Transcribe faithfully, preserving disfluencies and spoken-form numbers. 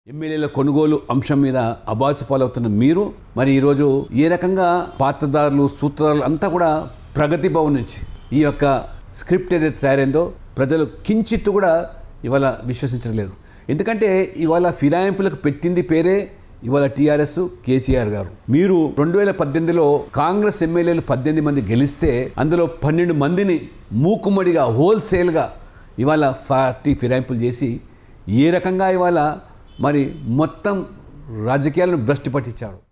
ఎమ్మెల్యేల కొనుగోలు అంశం మీద అబాసు పాలవుతున్న మీరు మరి ఈరోజు ఏ రకంగా పాత్రదారులు సూత్రాలు అంతా కూడా ప్రగతి భవన్ నుంచి ఈ యొక్క స్క్రిప్ట్ ఏదైతే తయారైందో ప్రజలు కించిత్తు కూడా ఇవాళ విశ్వసించలేదు. ఎందుకంటే ఇవాళ ఫిరాయింపులకు పెట్టింది పేరే ఇవాళ టీఆర్ఎస్ కేసీఆర్ గారు. మీరు రెండు వేల పద్దెనిమిదిలో కాంగ్రెస్ ఎమ్మెల్యేలు పద్దెనిమిది మంది గెలిస్తే అందులో పన్నెండు మందిని మూకుమ్మడిగా హోల్సేల్గా ఇవాళ పార్టీ ఫిరాయింపులు చేసి ఏ రకంగా ఇవాళ మరి మొత్తం రాజకీయాలను భ్రష్టు పట్టించాడు.